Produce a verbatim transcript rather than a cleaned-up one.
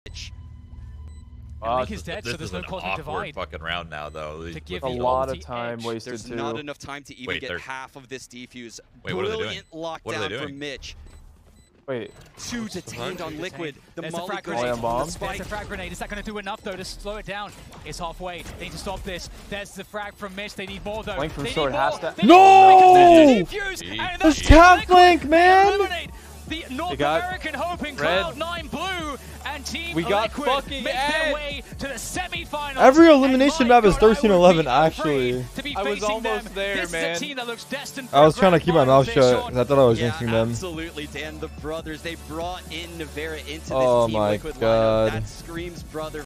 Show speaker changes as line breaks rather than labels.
Wow,
Link is dead,
this
so there's
is
no
an
cosmic
awkward
divide.
fucking round now, though.
To give
a
the
lot of
ulti
time
edge.
wasted
There's
too.
not enough time to even
Wait,
get
there's-
half of this defuse.
Wait, what are they doing?
Brilliant
What are
lockdown
they
from
doing?
Mitch.
Wait,
Two detained on
Detained.
Liquid. The
There's the
Molly
frag
goes
grenade.
Oh, yeah,
on
bomb.
the
There's
spike.
the frag grenade. Is that going to do enough, though, to slow it down? It's halfway. They need to stop this. There's the frag from Mitch. They need more, though.
Flank from
They
Sword
need
has
more.
to-
They need
No!
more because there's the defuse, and
Let's
that's
tap
Liquid.
flank,
They
man.
eliminate The North
They got
American Hoping
red.
Cloud nine Blue and Team
We got
Liquid
fucking
make their
Ed.
way to the semifinals.
Every
And
elimination
my
map is
God, I would
thirteen eleven,
be afraid
actually.
to be
I was
facing
almost
them.
there,
this
man.
is a team that looks destined for
I was
a
trying to
grand
keep my
final
mouth
this
shut
short.
because I thought I was
Yeah,
jinxing them.
absolutely, Dan. The brothers, they brought in Navera into this
Oh
Team
my
Liquid lineup.
God.
That screams brother